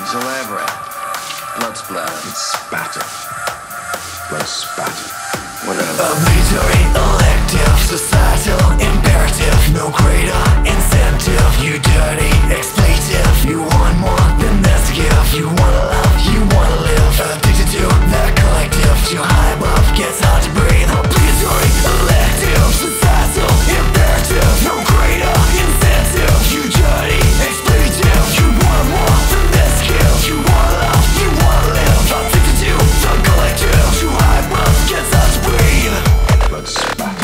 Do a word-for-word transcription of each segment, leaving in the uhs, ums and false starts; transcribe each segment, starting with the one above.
elaborate. Blood splatter. It's spatter. Blood spatter. Whatever. Obligatory, elective, societal imperative. No greater incentive. You dirty expletive. You want more than this gift. You wanna love, you wanna live. Addicted to that collective. Too high above, gets hard to breathe. Obligatory, elective, societal imperative. No greater incentive. You dirty expletive. You want more than this gift. You wanna love, you wanna live. Addicted to the collective. Too high above, gets hard to breathe. Blood spatter.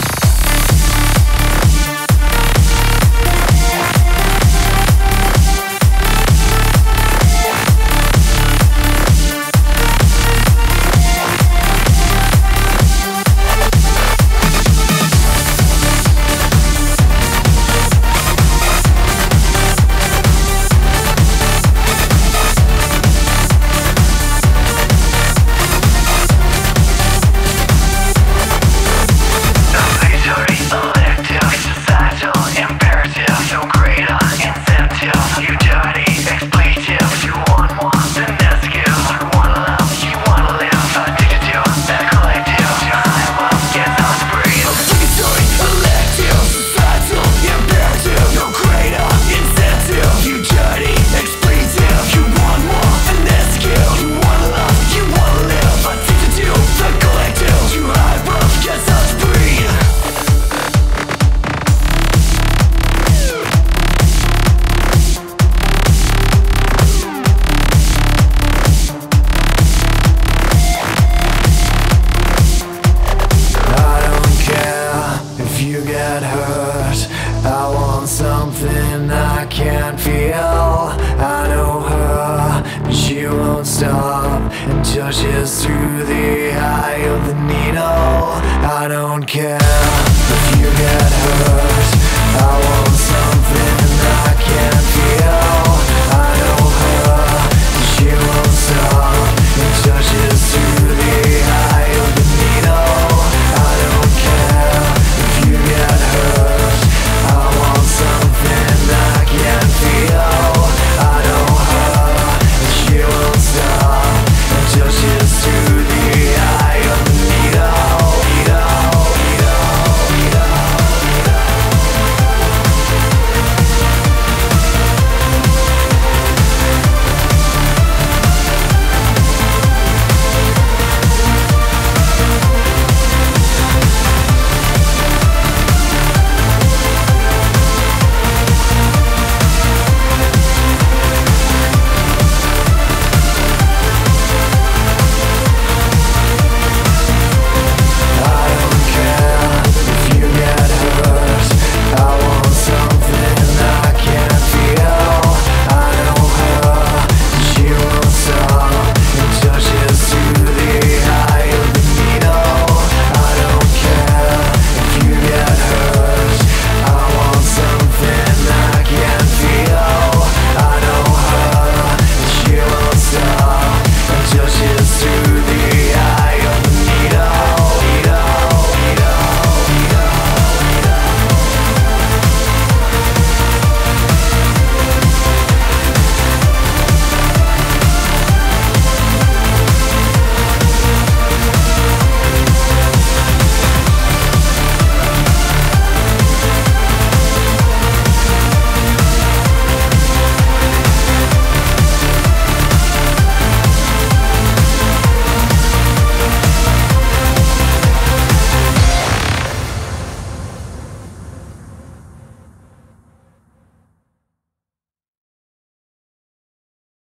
I want something I can't feel. I know her, and she won't stop until she's through the eye of the needle. I don't care